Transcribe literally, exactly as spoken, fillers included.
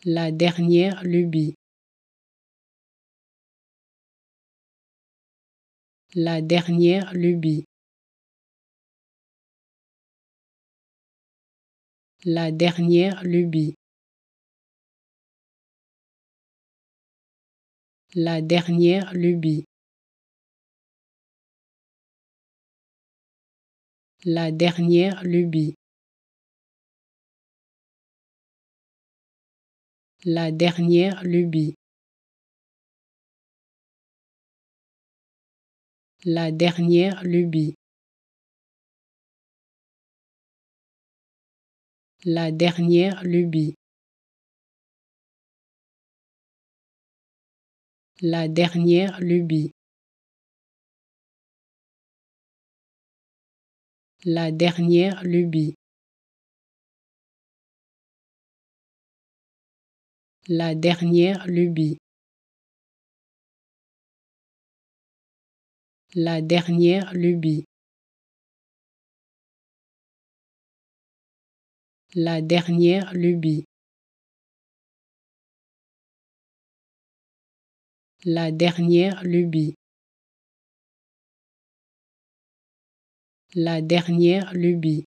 La dernière lubie. La dernière lubie. La dernière lubie. La dernière lubie. La dernière lubie. La dernière lubie. La dernière lubie. La dernière lubie. La dernière lubie. La dernière lubie. La dernière lubie. La dernière lubie. La dernière lubie. La dernière lubie. La dernière lubie.